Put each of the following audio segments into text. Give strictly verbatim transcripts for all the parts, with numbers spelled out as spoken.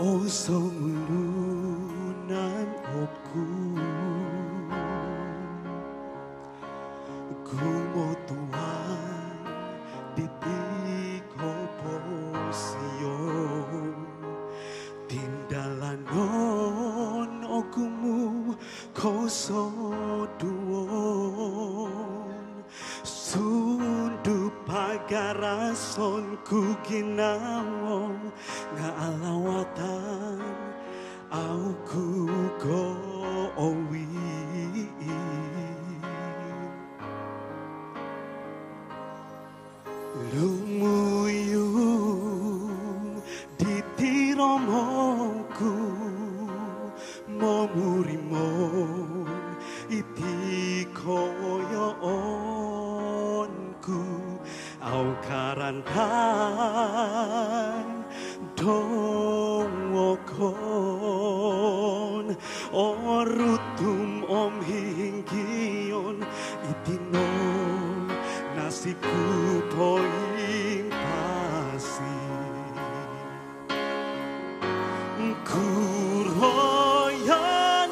Oso ngulunan opku Gumo Tuhan ditiko posio Tindalanon okumu koso duon Sundu pagarason ku ginawo nga alawatan au ku go owi Lumuyung ditiromoku momurimon iti koyo onku au karantan dongokon orutum om hinggion itinon nasibku poin pasi kuroyan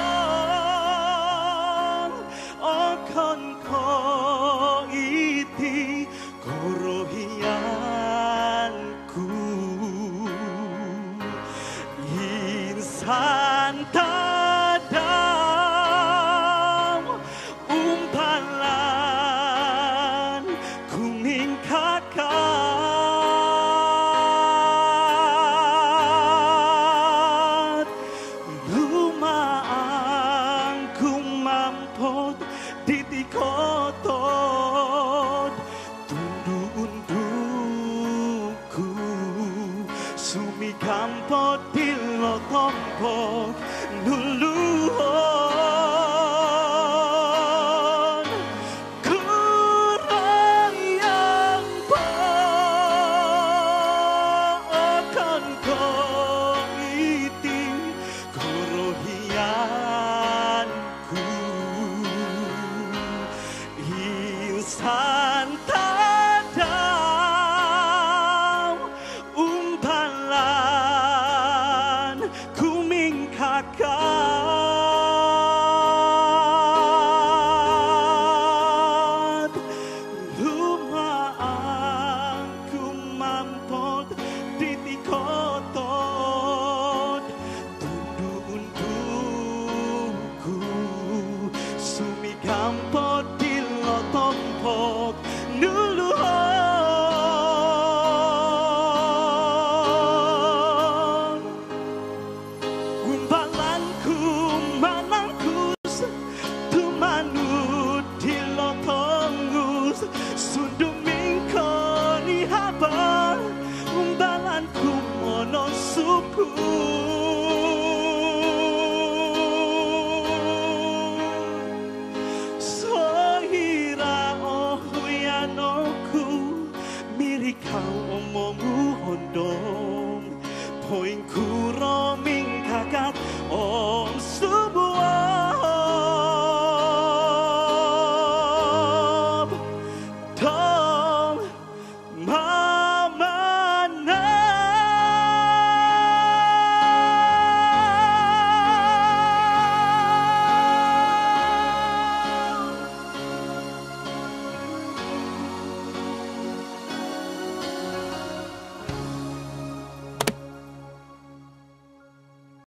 pang akan ko iti korohianku insan tadam umpalan kuning kakat lumaang kumampot ditikotot tundu-unduku sumikampot dilotompok nuluhon kurayang po akan ko iti korohianku insan